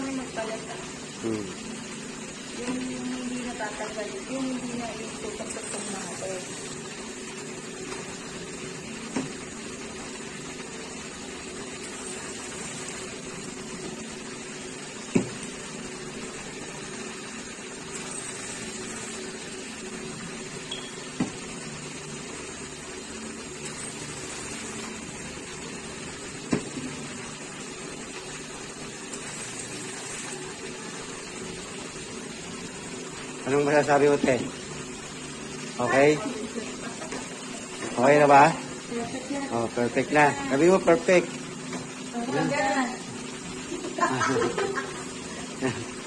kami magpalata. Yung hindi natatanggal, yung hindi na yung tutok-tutok na ako. Anong masasabi mo, te? Okay? Okay na ba? Oh, perfect na. Sabi mo, perfect. Ganun.